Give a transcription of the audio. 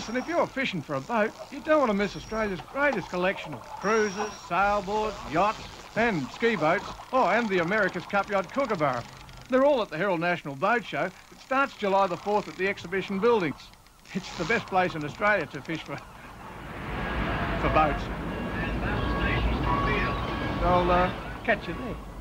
listen, if you're fishing for a boat, you don't want to miss Australia's greatest collection of cruisers, sailboards, yachts and ski boats. Oh, and the America's Cup Yacht Kookaburra. They're all at the Herald National Boat Show. It starts July the 4th at the exhibition buildings. It's the best place in Australia to fish for boats. So I'll catch you there.